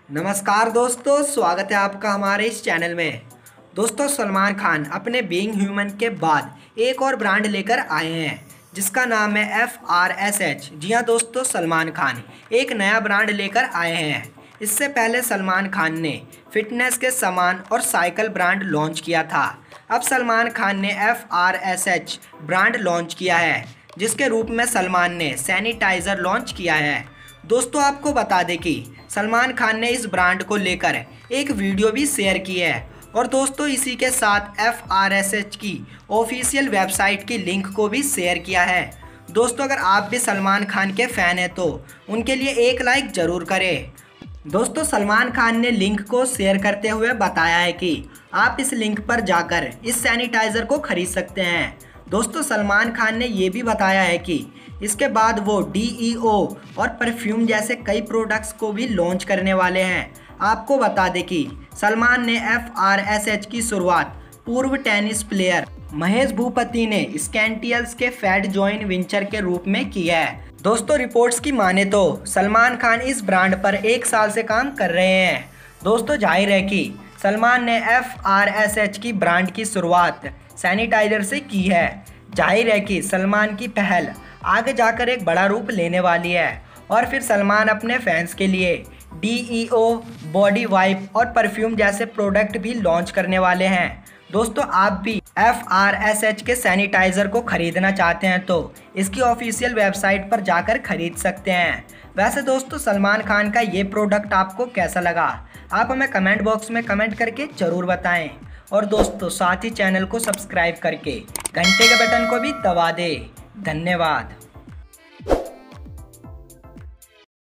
नमस्कार दोस्तों, स्वागत है आपका हमारे इस चैनल में। दोस्तों, सलमान खान अपने बीइंग ह्यूमन के बाद एक और ब्रांड लेकर आए हैं जिसका नाम है FRSH। जी हाँ दोस्तों, सलमान खान एक नया ब्रांड लेकर आए हैं। इससे पहले सलमान खान ने फिटनेस के सामान और साइकिल ब्रांड लॉन्च किया था। अब सलमान खान ने FRSH ब्रांड लॉन्च किया है, जिसके रूप में सलमान ने सैनिटाइज़र लॉन्च किया है। दोस्तों, आपको बता दें कि सलमान खान ने इस ब्रांड को लेकर एक वीडियो भी शेयर की है और दोस्तों इसी के साथ FRSH की ऑफिशियल वेबसाइट की लिंक को भी शेयर किया है। दोस्तों, अगर आप भी सलमान खान के फ़ैन हैं तो उनके लिए एक लाइक ज़रूर करें। दोस्तों, सलमान खान ने लिंक को शेयर करते हुए बताया है कि आप इस लिंक पर जाकर इस सैनिटाइज़र को खरीद सकते हैं। दोस्तों, सलमान खान ने ये भी बताया है कि इसके बाद वो DEO और परफ्यूम जैसे कई प्रोडक्ट्स को भी लॉन्च करने वाले हैं। आपको बता दें कि सलमान ने FRSH की शुरुआत पूर्व टेनिस प्लेयर महेश भूपति ने स्कैंटियल्स के फैट जॉइंट वेंचर के रूप में किया है। दोस्तों, रिपोर्ट्स की माने तो सलमान खान इस ब्रांड पर 1 साल से काम कर रहे हैं। दोस्तों, जाहिर है कि सलमान ने FRSH की ब्रांड की शुरुआत सैनिटाइजर से की है। जाहिर है कि सलमान की पहल आगे जाकर एक बड़ा रूप लेने वाली है और फिर सलमान अपने फैंस के लिए DEO, बॉडी वाइप और परफ्यूम जैसे प्रोडक्ट भी लॉन्च करने वाले हैं। दोस्तों, आप भी FRSH के सैनिटाइज़र को ख़रीदना चाहते हैं तो इसकी ऑफिशियल वेबसाइट पर जाकर ख़रीद सकते हैं। वैसे दोस्तों, सलमान खान का ये प्रोडक्ट आपको कैसा लगा, आप हमें कमेंट बॉक्स में कमेंट करके ज़रूर बताएं। और दोस्तों, साथ ही चैनल को सब्सक्राइब करके घंटे के बटन को भी दबा दें। धन्यवाद।